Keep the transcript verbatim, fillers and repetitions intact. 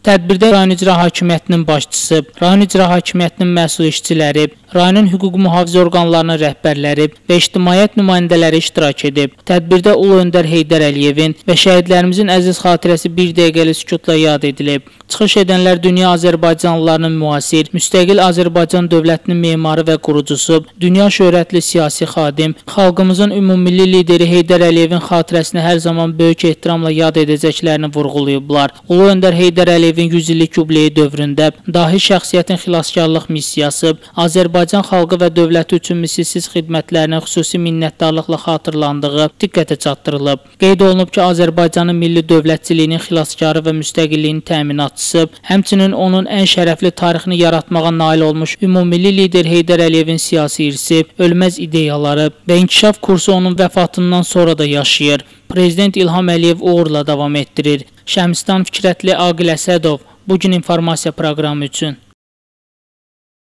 Tədbirdə rayon icra hakimiyyətinin başçısı, rayon icra hakimiyyətinin məsul işçiləri, rayonun hüquq mühafizə orqanlarının rəhbərləri və ictimaiyyət nümayəndələri iştirak edib. Tədbirdə Ulu Öndər Heydər Əliyevin və şəhidlərimizin əziz xatirəsi bir dəqiqəlik sükutla yad edilib. Çıxış edənlər dünya Azərbaycanlılarının müasir, müstəqil Azərbaycan dövlətinin memarı və qurucusu, dünya şöhrətli siyasi xadim, xalqımızın ümumilli lideri Heydər Əliyevin xatirəsini hər zaman böyük ehtiramla yad edəcəklərini vurğulayıblar. Ulu Öndər Heydər Əliyevin yüz illik yubileyi dövründə dahi şəxsiyyətin xilaskarlıq missiyası, Azərbaycan xalqı və dövləti üçün misilsiz xidmətlərinin xüsusi minnətdarlıqla xatırlandığı diqqətə çatdırılıb. Qeyd olunub ki, Azərbaycanın milli dövlətçiliyinin xilaskarı və müstəqilliyinin təminatçısı, həmçinin onun ən şərəfli tarixini yaratmağa nail olmuş ümumilli lider Heydər Əliyevin siyasi irsi, ölməz ideyaları və inkişaf kursu onun vəfatından sonra da yaşayır. Prezident İlham Əliyev uğurla davam etdirir. Şəmstan Fikrətli Aqil Əsədov, Bugün informasiya proqramı üçün.